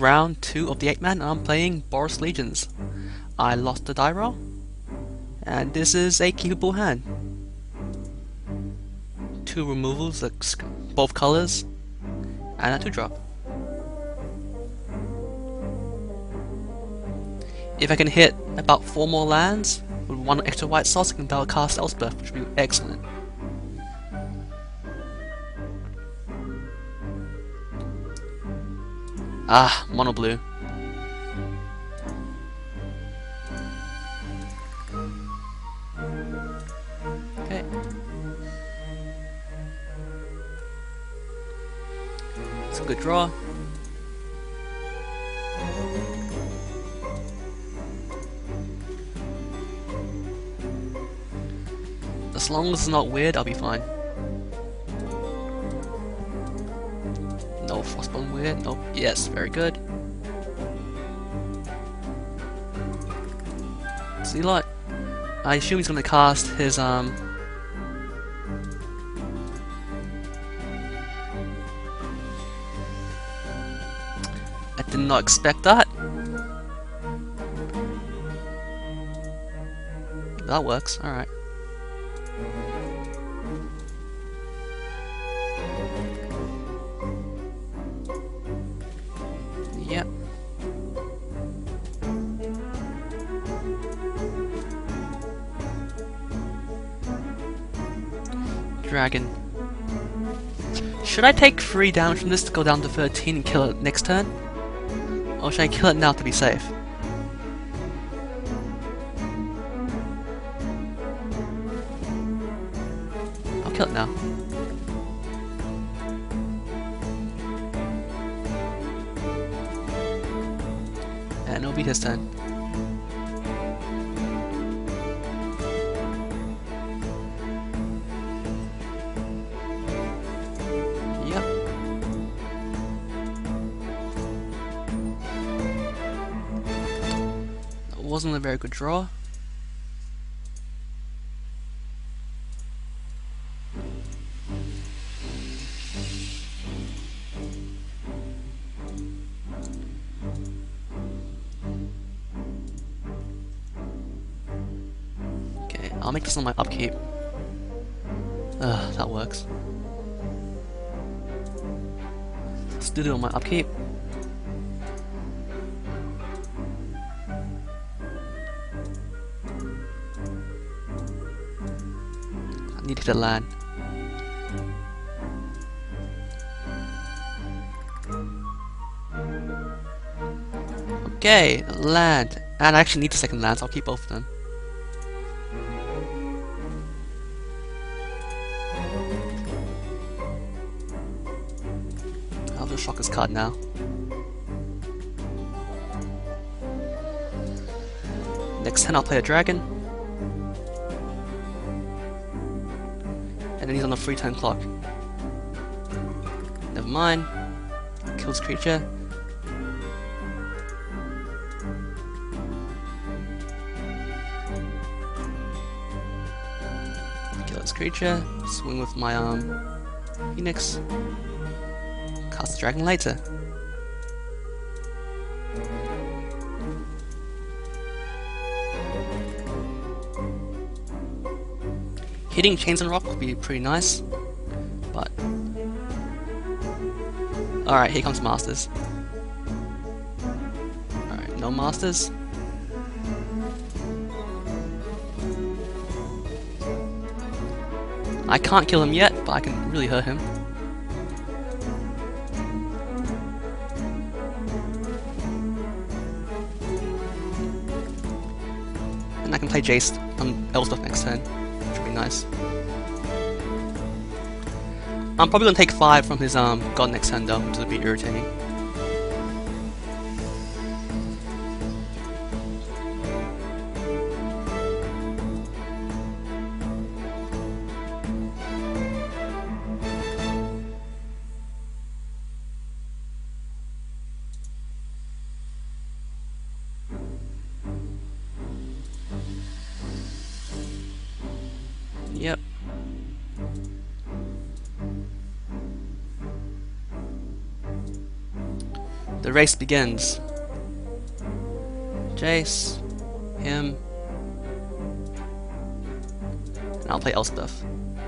round 2 of the 8-man, and I'm playing Boros Legions. I lost the die roll, and this is a keepable hand. 2 removals, both colors, and a 2-drop. If I can hit about 4 more lands with 1 extra white sauce, I can battle cast Elspeth, which would be excellent. Ah, mono blue. Okay. It's a good draw. As long as it's not weird, I'll be fine. No Frostbone weird. Nope. Yes, very good. Zealot. I assume he's gonna cast his I did not expect that. That works. All right. Yep. Dragon. Should I take 3 damage from this to go down to 13 and kill it next turn? Or should I kill it now to be safe? I'll kill it now. And it'll be his turn. Yep. That wasn't a very good draw. I'll make this on my upkeep. That works. Let's do it on my upkeep. I need to hit a land. Okay, land. And I actually need the second land, so I'll keep both of them. I'll just shock his card now. Next turn I'll play a dragon. And then he's on a 3-turn clock. Never mind. Kills creature. Kill this creature. Swing with my Phoenix. Cast the dragon later. Hitting Chains and Rock would be pretty nice, but alright, here comes Masters. Alright, no Masters. I can't kill him yet, but I can really hurt him. And I can play Jace on Elspeth next turn, which would be nice. I'm probably gonna take 5 from his god next turn though, which would be irritating. Yep. The The race begins. Jace, him, and I'll play Elspeth.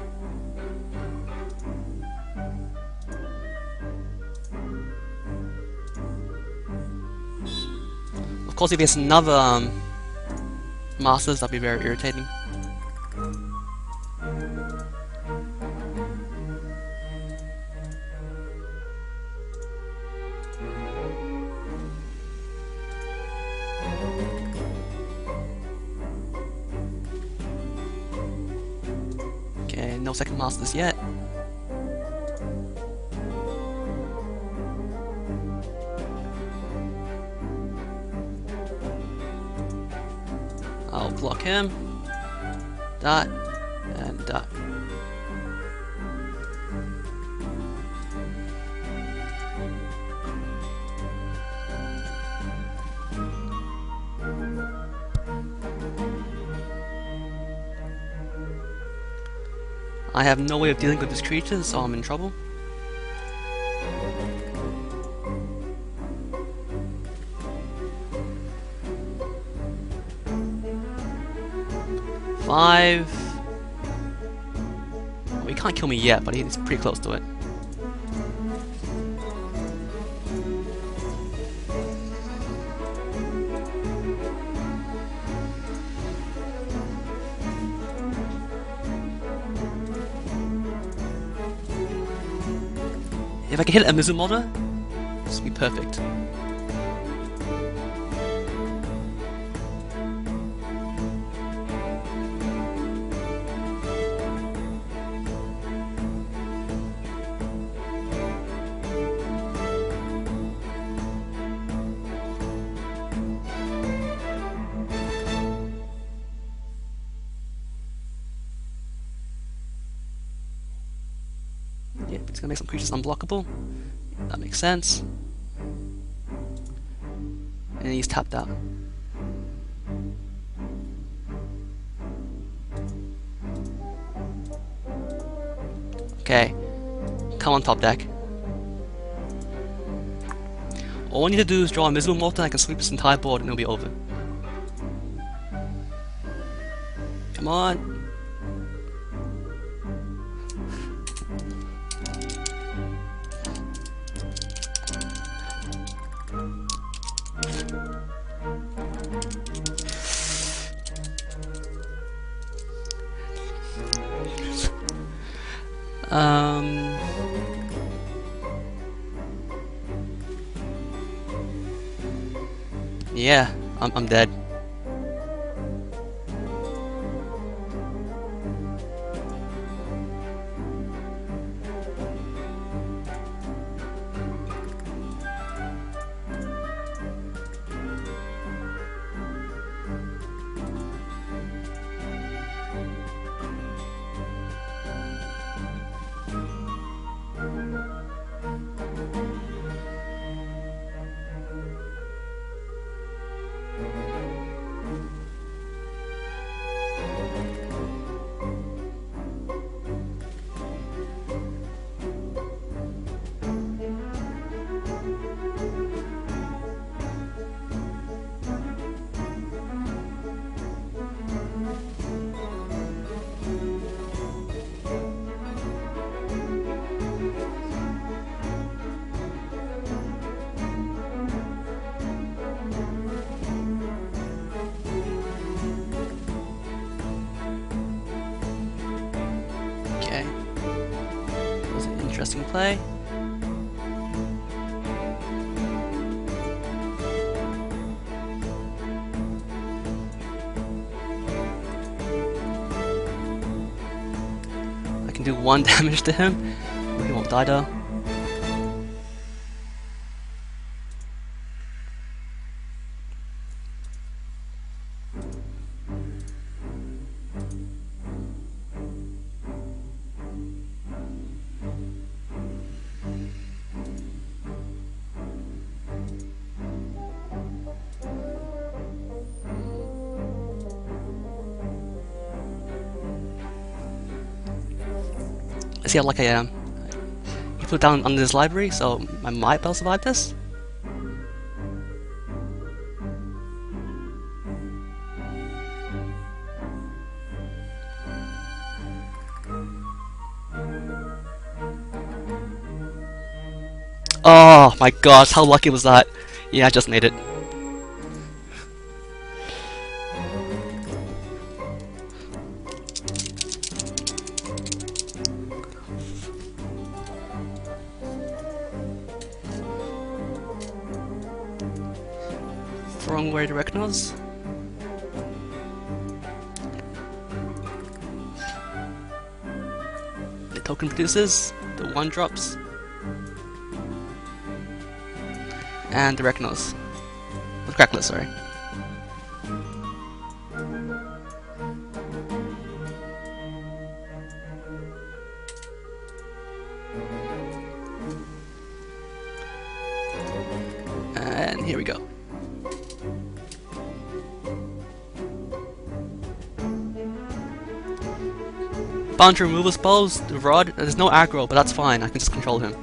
Of course, if there's another Masters, that'd be very irritating. Okay, no second Masters yet. I'll block him. That. And that. I have no way of dealing with this creature, so I'm in trouble. Five. Well, he can't kill me yet, but he's pretty close to it. If I can hit a Mizu Modder, this would be perfect. Yep, it's gonna make some creatures unblockable. That makes sense. And he's tapped out. Okay, come on top deck. All I need to do is draw a Mizu Mortar and I can sweep this entire board and it'll be over. Come on. Yeah, I'm dead. Interesting play. I can do 1 damage to him. He won't die though. See how lucky I am. He put it down under this library, so I might be able to survive this. Oh my gosh, how lucky was that? Yeah, I just made it. Throwing away the Reckoners. The token producers, the 1-drops, and the Reckoners. The Cracklers, sorry. And here we go. Boundary removal spells, the Rod, there's no aggro, but that's fine, I can just control him.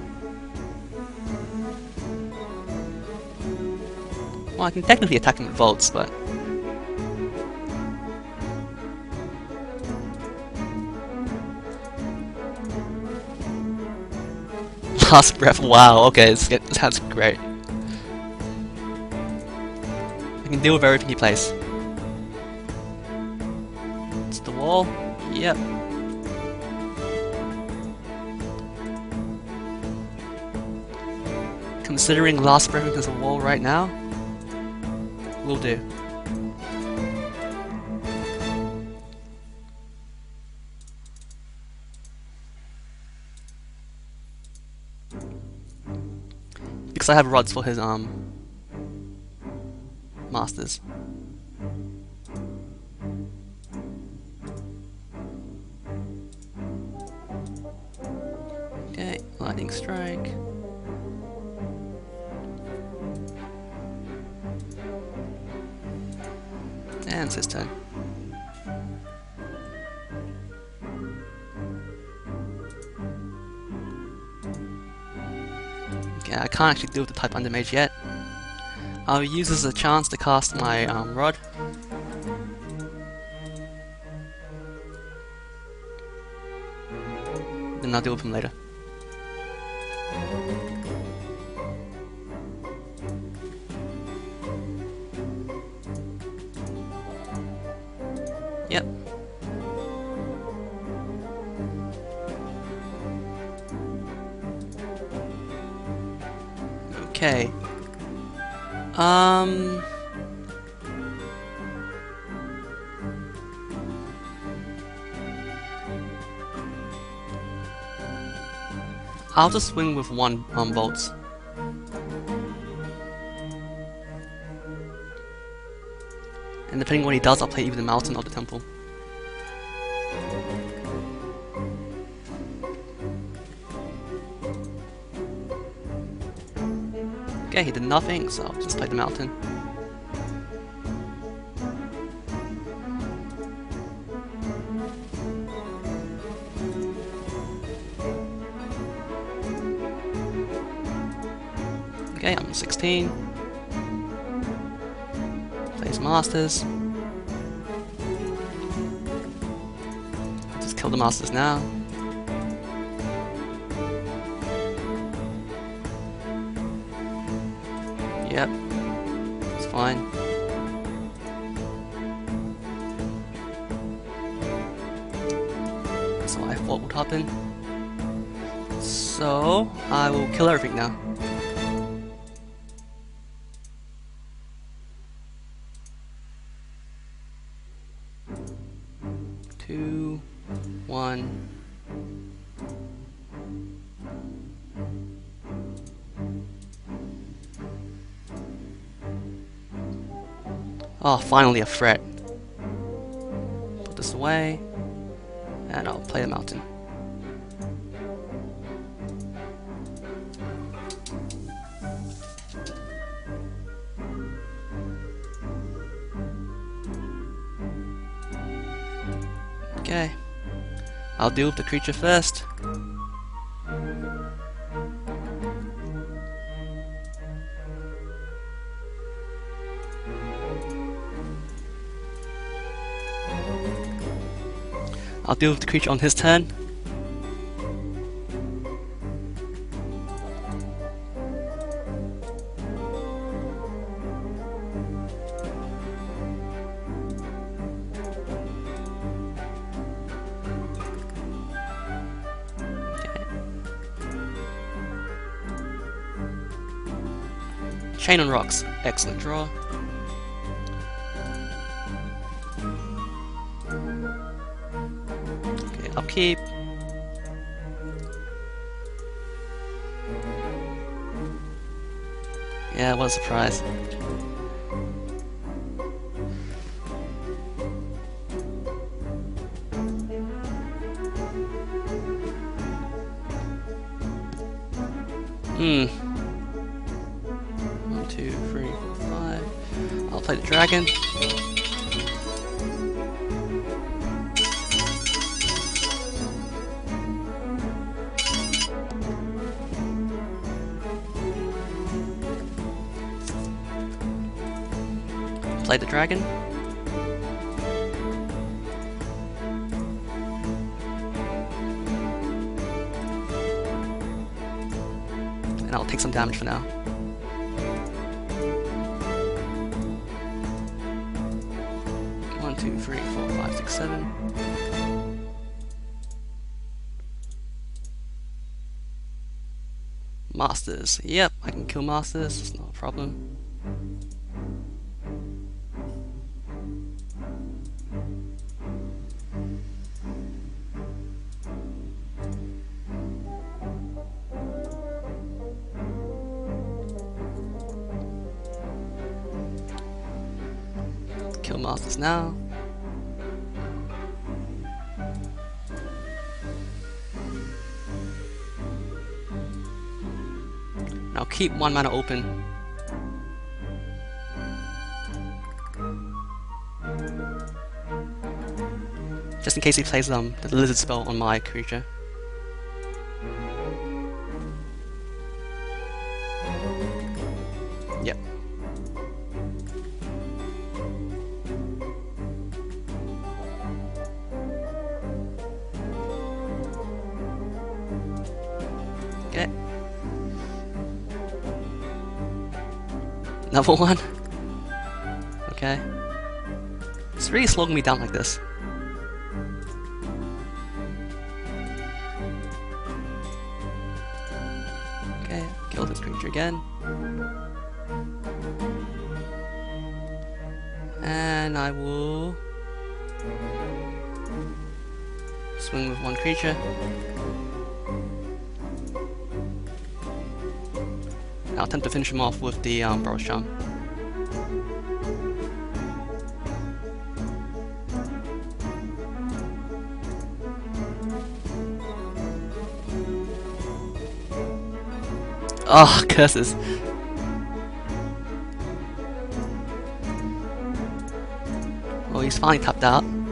Well, I can technically attack him with Volts, but... Last Breath, wow, okay, that's great. I can deal with everything he plays. It's the wall, yep. Considering Last Breath is a wall right now, will do. Because I have rods for his masters. Okay, lightning strike. And it's his turn. Okay, I can't actually deal with the type Undermage yet. I'll use this as a chance to cast my Rod. Then I'll deal with him later. Yep. Okay. I'll just swing with 1 bolts. And depending on what he does, I'll play either the mountain or the temple. Okay, he did nothing, so I'll just play the mountain. Okay, I'm 16. Plays Masters. Just kill the Masters now. Yep, it's fine. That's what I thought would happen. So, I will kill everything now. Two, 1. Oh, finally a threat. Put this away, and I'll play the mountain. Okay, I'll deal with the creature first. I'll deal with the creature on his turn. Chain on rocks. Excellent draw. Okay, upkeep. Yeah, what a surprise. Hmm. 1, 2, 3, 4, 5. I'll play the dragon. Play the dragon. And I'll take some damage for now. One, 2, 3, 4, 5, 6, 7. Masters. Yep, I can kill Masters, it's not a problem. Kill Masters now. Now keep 1 mana open. Just in case he plays the lizard spell on my creature. Yep. Okay. Another one. Okay. It's really slowing me down like this. Okay, kill this creature again. And I will swing with 1 creature. I'll attempt to finish him off with the Burrow's Charm. Oh, curses. Well, he's finally tapped out.